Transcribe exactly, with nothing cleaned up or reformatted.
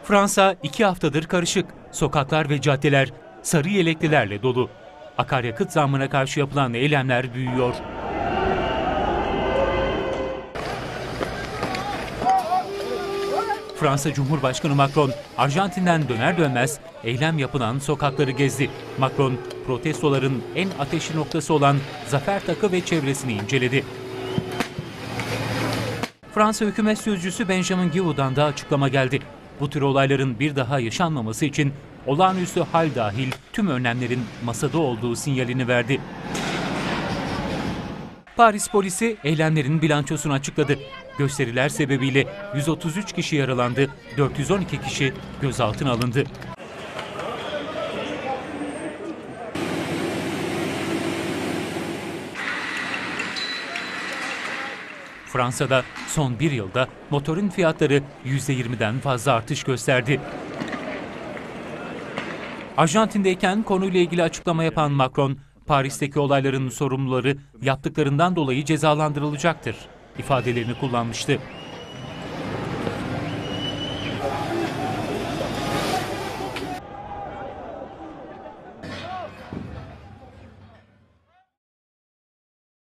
Fransa iki haftadır karışık. Sokaklar ve caddeler sarı yeleklilerle dolu. Akaryakıt zammına karşı yapılan eylemler büyüyor. Fransa Cumhurbaşkanı Macron, Arjantin'den döner dönmez eylem yapılan sokakları gezdi. Macron, protestoların en ateşli noktası olan Zafer Takı ve çevresini inceledi. Fransa hükümet sözcüsü Benjamin Guillaud'dan da açıklama geldi. Bu tür olayların bir daha yaşanmaması için olağanüstü hal dahil tüm önlemlerin masada olduğu sinyalini verdi. Paris polisi eylemlerin bilançosunu açıkladı. Gösteriler sebebiyle yüz otuz üç kişi yaralandı, dört yüz on iki kişi gözaltına alındı. Fransa'da son bir yılda motorun fiyatları yüzde yirmiden fazla artış gösterdi. Arjantin'deyken konuyla ilgili açıklama yapan Macron, Paris'teki olayların sorumluları yaptıklarından dolayı cezalandırılacaktır ifadelerini kullanmıştı.